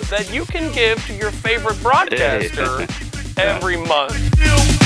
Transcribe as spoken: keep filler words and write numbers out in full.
that you can give to your favorite broadcaster every month.